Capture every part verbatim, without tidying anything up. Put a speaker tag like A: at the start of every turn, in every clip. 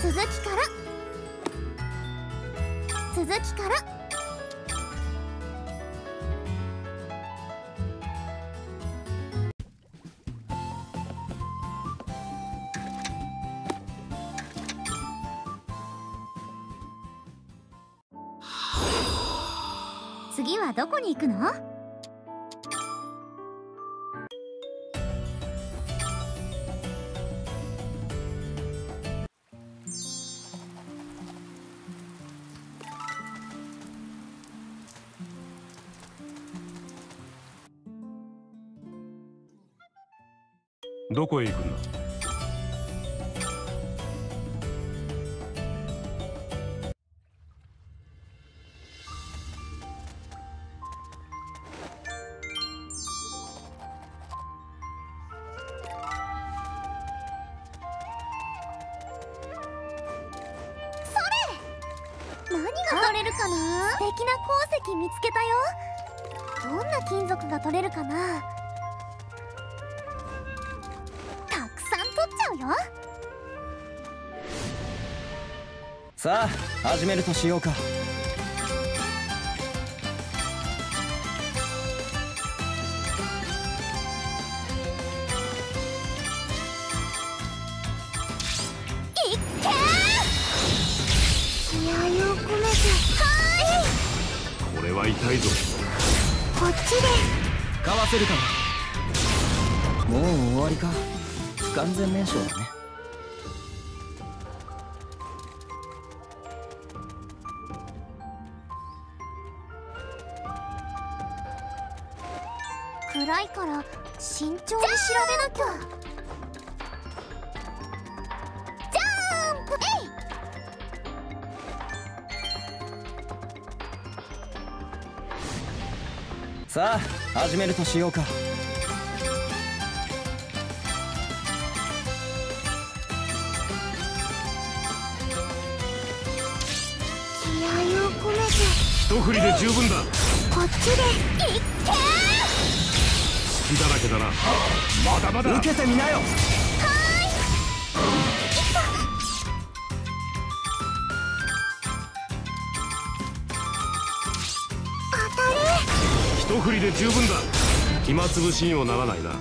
A: 続きから続きから次はどこに行くの？
B: どこへ行くんだ？
A: 何が取れるかな？素敵な鉱石見つけたよ。どんな金属が取れるかな？たくさん取っちゃうよ。
C: さあ始めるとしようか。
B: これは痛いぞ。
A: こっちで
C: かわせるかな。もう終わりか。不完全燃焼だね。
A: 暗いから慎重に調べなきゃ。ジャンプ！えい！
C: さあ始めるとしようか。
A: 気合を込めて
B: 一振りで十分だ。
A: こっちでいっけー！
B: 隙だらけだな。まだまだ
C: 受けてみなよ。
B: 一振りで十分だ。暇つぶしにもならないな。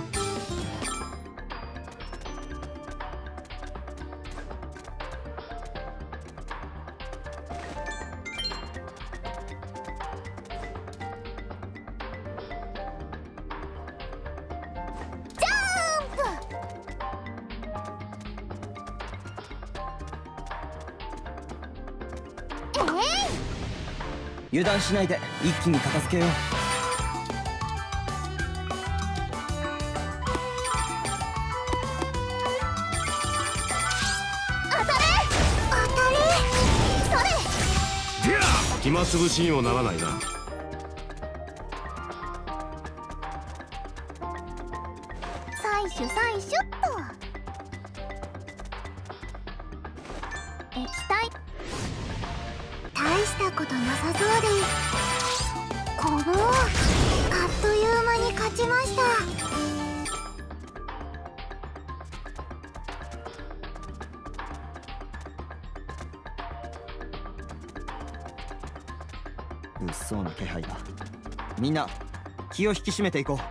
C: 油断しないで一気に片付けよう。
B: 暇つぶしにもならないな。
A: 採取採取っと。液体大したことなさそうです。このあっという間に勝ちました。
C: 物騒な気配だ。みんな気を引き締めていこう。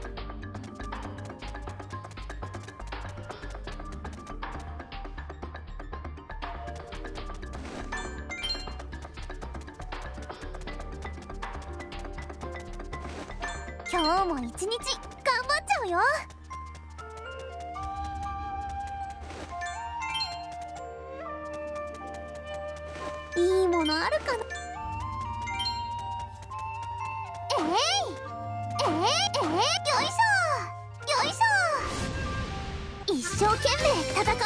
A: 今日も一日頑張っちゃうよ。いいものあるかな？えいえいえい、よいしょよいしょ。一生懸命戦うよ。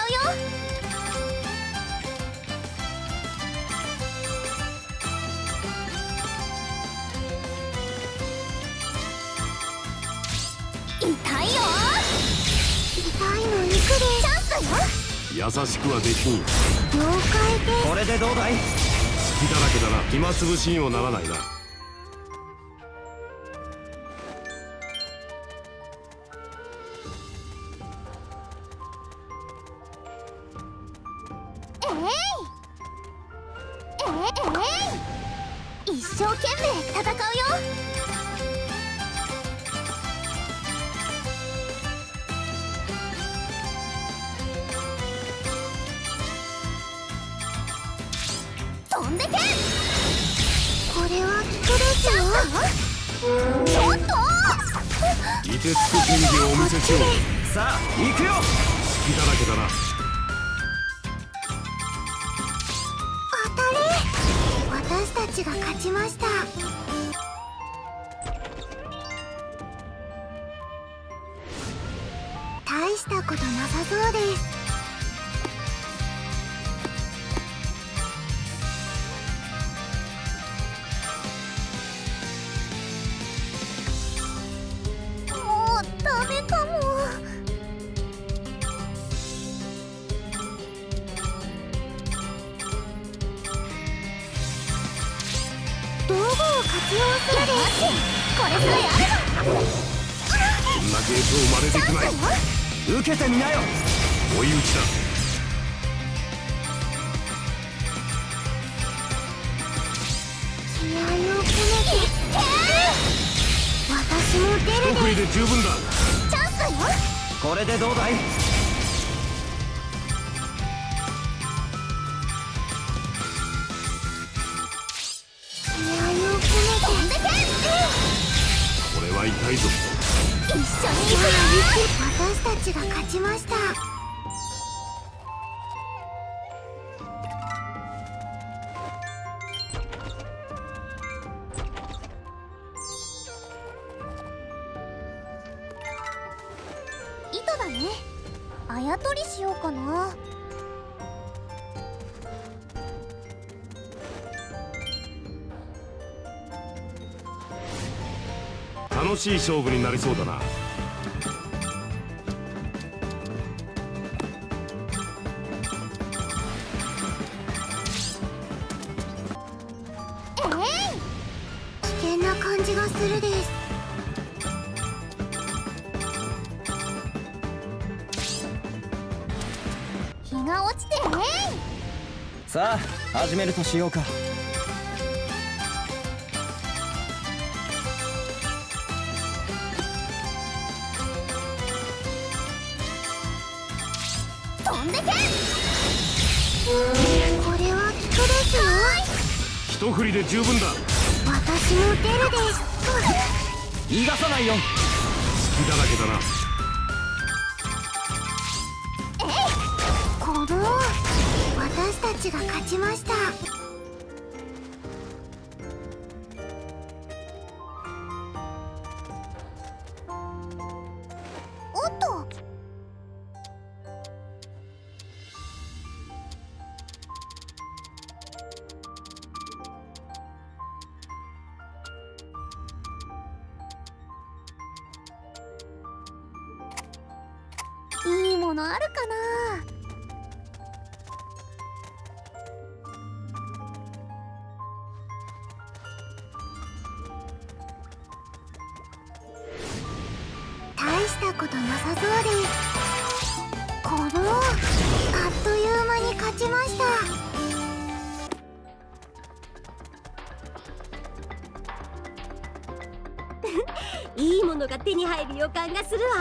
A: 痛いよ。痛いのに来るチャンスだよ。
B: 優しくはできん。
A: 了解です。
C: これでどうだい？
B: 隙だらけだな。暇つぶしにもならないな。
A: ええいえい、一生懸命戦うよ。飛んでけ。これは効くですよ。ちょっと
B: 凍てつく剣技をお見せしよう。
C: さあ行くよ。
B: 隙だらけだな。
A: 当たり。私たちが勝ちました。大したことなさそうです。もうダメかも。道具を活用するです。これさえあれば。
B: こんなゲートを真似できまい。
C: 受けてみなよ。
B: 追い打ちだ。
A: 気合を込めて。私も出る
B: 一振りで十分だ。
A: チャンスだよ。
C: これでどうだい。
A: 気合を込めて。飛んでけ。
B: これは痛いぞ。
A: 一緒に行くよ。私たちが勝ちました。糸だね。あやとりしようかな。
B: 楽しい勝負になりそうだな。
A: えい、危険な感じがするです。日が落ちてね。
C: さあ始めるとしようか。
A: 飛んでけ。これは効くですよ。
B: 一振りで十分だ。
A: 私も出るです。
C: 逃がさないよ。
B: 隙だらけだな。
A: この私たちが勝ちました。おっと。いいものあるかな。大したことなさそうです。このあっという間に勝ちました。
D: いいものが手に入る予感がするわ。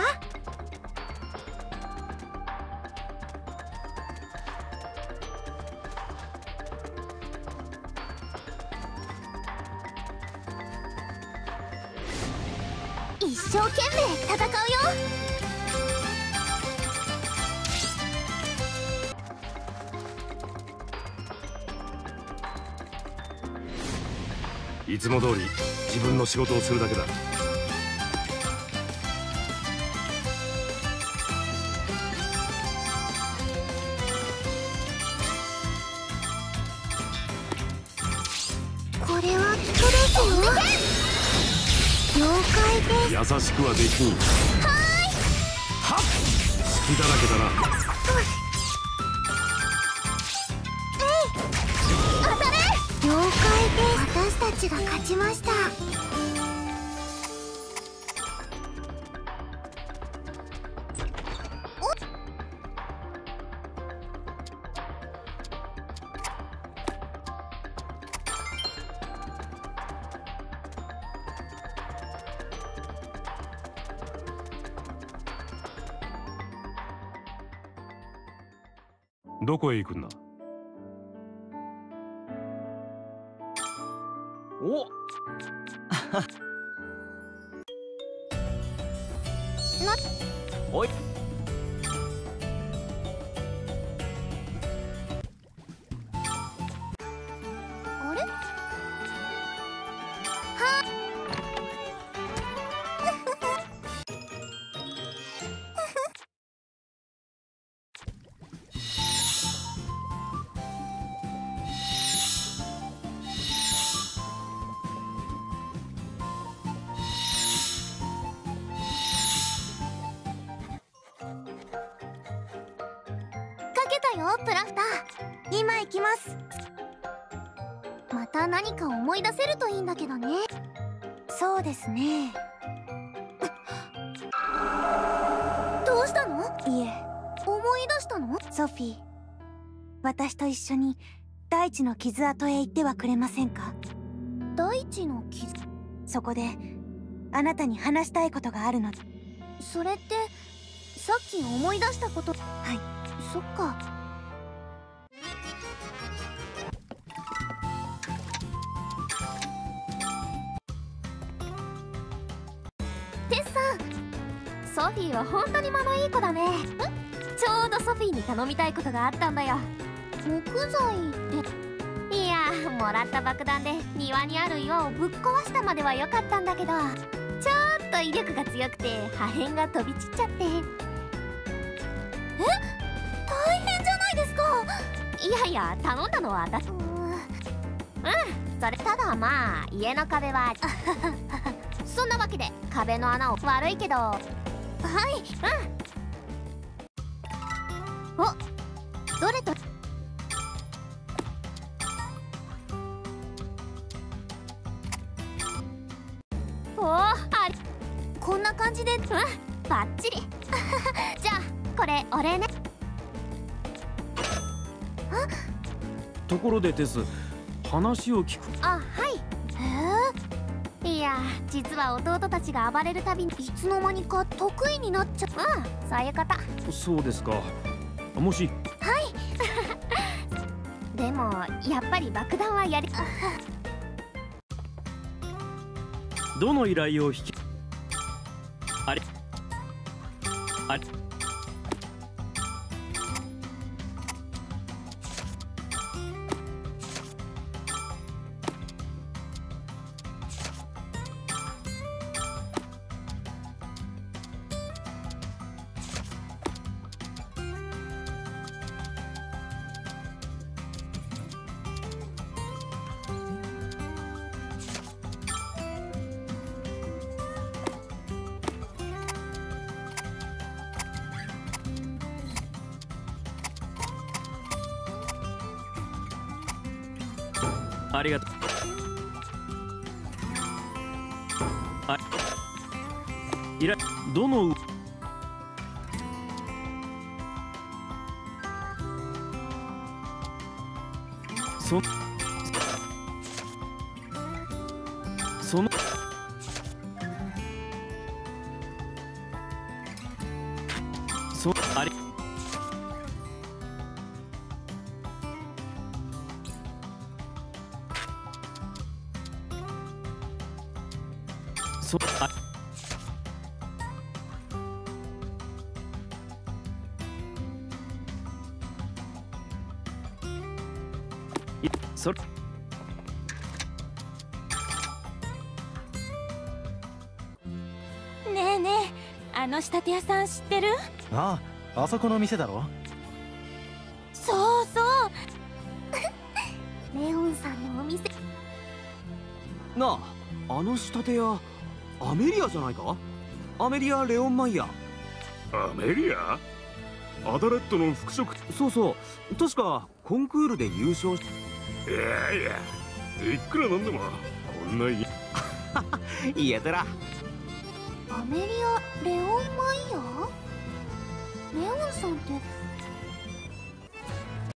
A: 一生懸命戦うよ。
B: いつも通り自分の仕事をするだけだ。
A: これは効くですよ。了解です。
B: 優しくはできん。はっ。隙だらけだな。
A: 当たれ。了解です。私たちが勝ちました。
B: どこへ行くんだ。
C: お
A: な
C: おい
A: あれはかけたよプラフター。今行きます。また何か思い出せるといいんだけどね。そうですね。どうしたの？いえ、思い出したの？ソフィー、私と一緒に大地の傷跡へ行ってはくれませんか？大地の傷？そこであなたに話したいことがあるの。それってさっき思い出したこと？はい、そっか。テスさん、ソフィーは本当に間のいい子だね。ちょうどソフィーに頼みたいことがあったんだよ。木材って？いや、もらった爆弾で庭にある岩をぶっ壊したまでは良かったんだけど、ちょっと威力が強くて破片が飛び散っちゃって。え、大変じゃないですか。いやいや、頼んだのは私。うん、それただまあ家の壁はそんなわけで壁の穴を悪いけど、はい、うん。お、どれとおお、あれこんな感じで、うん、バッチリじゃあこれお礼ね。あ、
B: ところでテス、話を聞く。
A: あ、はい。へえ。いや、実は弟たちが暴れるたびにいつの間にか得意になっちゃう。うん、そういうこと。
B: そうですか。もし
A: はいでもやっぱり爆弾はやり
B: どの依頼を引きあれあれありがとう。あ、いら、どのそそのそあれそあいそれ
E: ねえねえ、あの仕立て屋さん知ってる？
F: ああ、あそこの店だろ。
E: そうそう
A: レオンさんのお店。
C: なあ、あの仕立て屋アメリアじゃないか。アメリア・レオンマイヤー。
B: アメリア？アダレットの服飾。
C: そうそう、確かコンクールで優勝し。
B: いやいや、いくらなんでもこんな家
C: 言えてら。
A: アメリア・レオンマイヤー？レオンさんって